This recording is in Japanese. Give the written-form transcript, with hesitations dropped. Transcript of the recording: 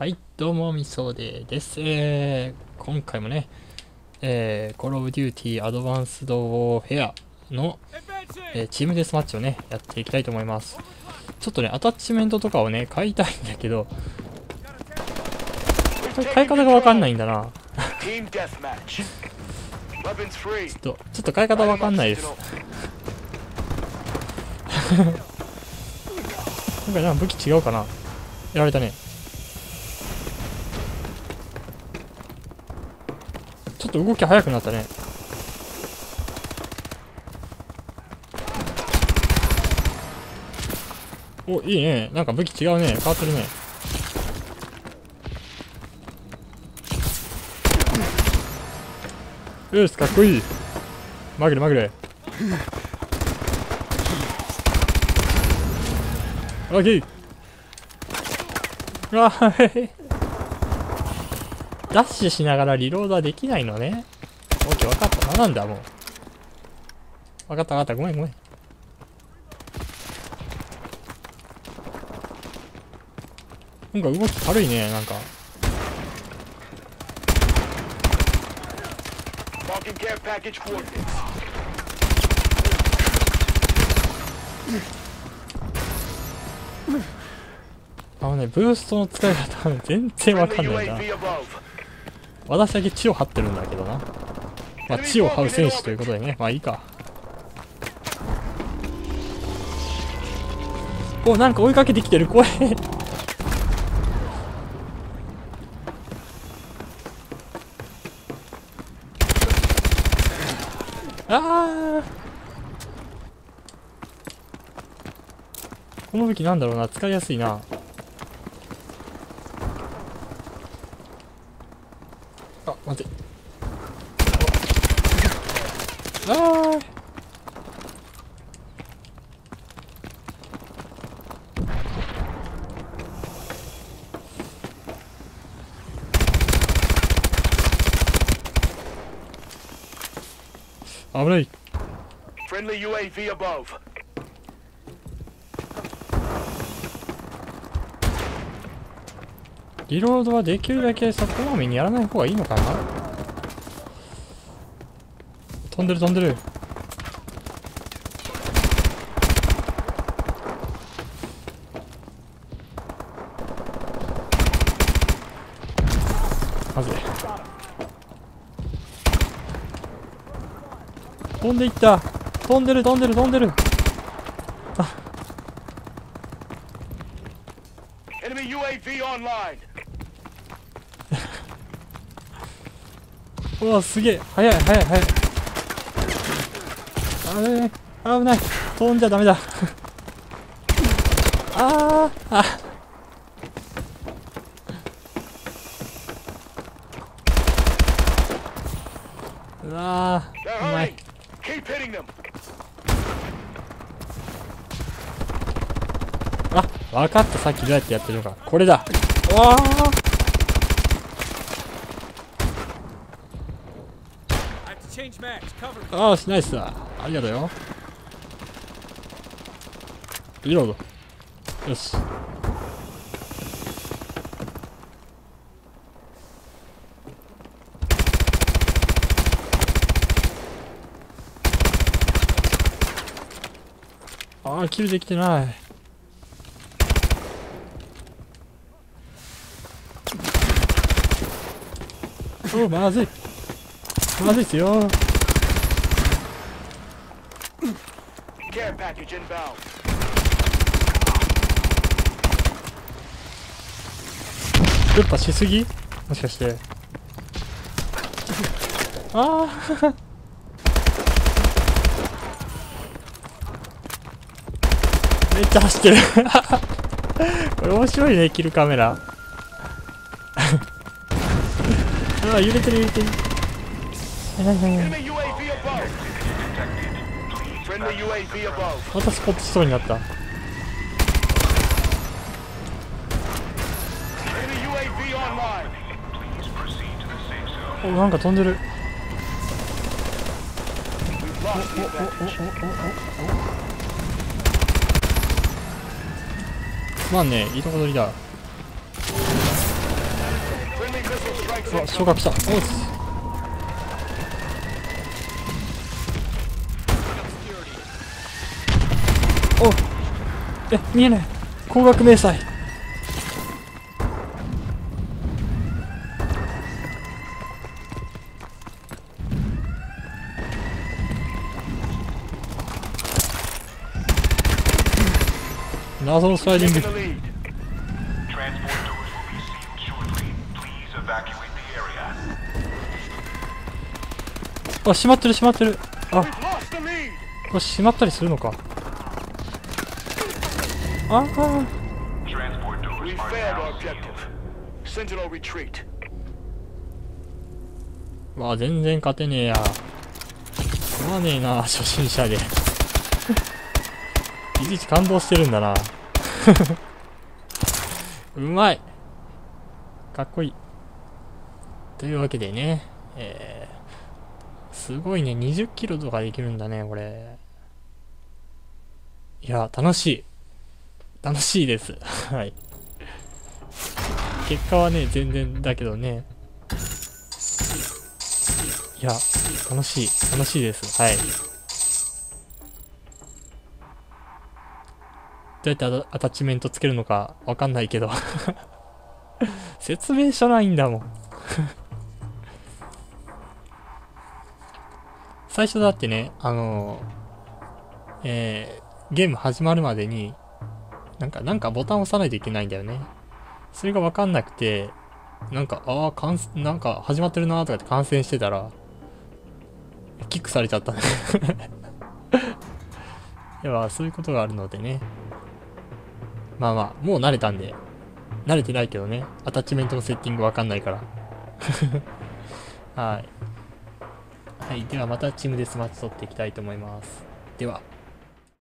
はい、どうも、みそでです。今回もね、Call of Duty Advanced Warfare の、チームデスマッチをね、やっていきたいと思います。ちょっとね、アタッチメントとかをね、買いたいんだけど、買い方がわかんないんだな。ちょっと買い方わかんないです。今回なんか武器違うかな。やられたね。ちょっと動き速くなったね。お、いいね。なんか武器違うね。変わってるね。よし、かっこいい。まぐれまぐれ。オッケー。あーダッシュしながらリロードはできないのね。オッケー、わかった。なんだ、もう。わかったわかった。ごめんごめん。なんか動き軽いね、なんか。ブーストの使い方は全然わかんないな。私だけ血を張ってるんだけどな。まあ、血を張う選手ということでね。まあいいか。お、なんか追いかけてきてる。怖い。ああ。この武器なんだろうな。使いやすいな。あ、待って。ああ。危ない。リロードはできるだけそこまめにやらない方がいいのかな。飛んでる飛んでる。まずい。飛んでいった。飛んでる飛んでる飛んでる。あ。うわ、すげえ。速い速い速い。危ない。飛んじゃダメだ。あーあ。うわー、うまい。あ、分かった。さっきどうやってやってるのか。これだ。わー。ああ、ナイスだ。ありがとうよ。リロード。よし。ああ、キルできてない。お、まずい。まずいっすよ。ルッパしすぎ？もしかして。ああ。めっちゃ走ってる。これ面白いね、キルカメラ。ああ、揺れてる揺れてる。またスポットしそうになった。お、なんか飛んでる。まあね、いいとこ取りだ。 あ、消火来た。おっす。お、見えない。光学迷彩。謎のスライディング。あ、閉まってる閉まってる。あ、これ閉まったりするのか。ああ。わあ、全然勝てねえや。すまねえな、初心者で。いちいち感動してるんだな。うまい。かっこいい。というわけでね、すごいね、20キロとかできるんだね、これ。いや、楽しい。楽しいです。はい。結果はね、全然だけどね。いや、楽しい。楽しいです。はい。どうやってアタッチメントつけるのかわかんないけど。説明書ないんだもん。最初だってね、ゲーム始まるまでに、なんかボタン押さないといけないんだよね。それがわかんなくて、なんか始まってるなーとかって観戦してたら、キックされちゃったね。いや、そういうことがあるのでね。まあまあ、もう慣れたんで。慣れてないけどね。アタッチメントのセッティングわかんないから。はい。はい。ではまたチームデスマッチ取っていきたいと思います。では。